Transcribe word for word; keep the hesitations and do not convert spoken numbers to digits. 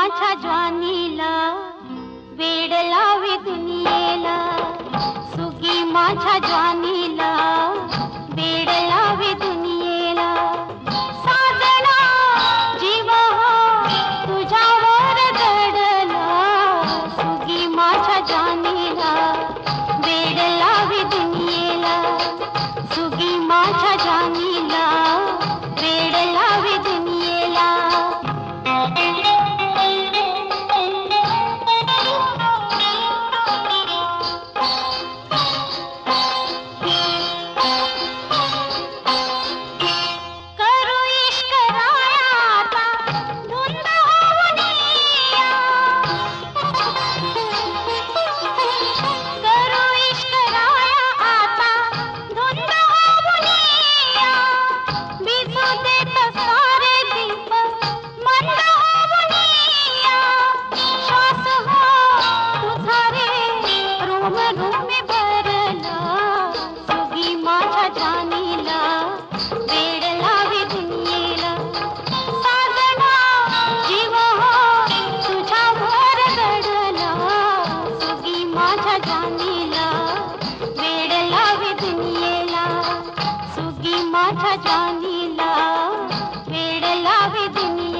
माझ्या ज्वानीला वेड लावे दुनियेला, सुगी माझ्या ज्वानीला वेड लावे दुनियेला। साजना जीव तुझ्यावर दडला, सुगी माझ्या ज्वानीला वेड लावे दुनियेला, सुगी माझ्या ज्वानीला वेड लावे दुनियेला। माझ्या ज्वानीला वेड लावे दुनियेला।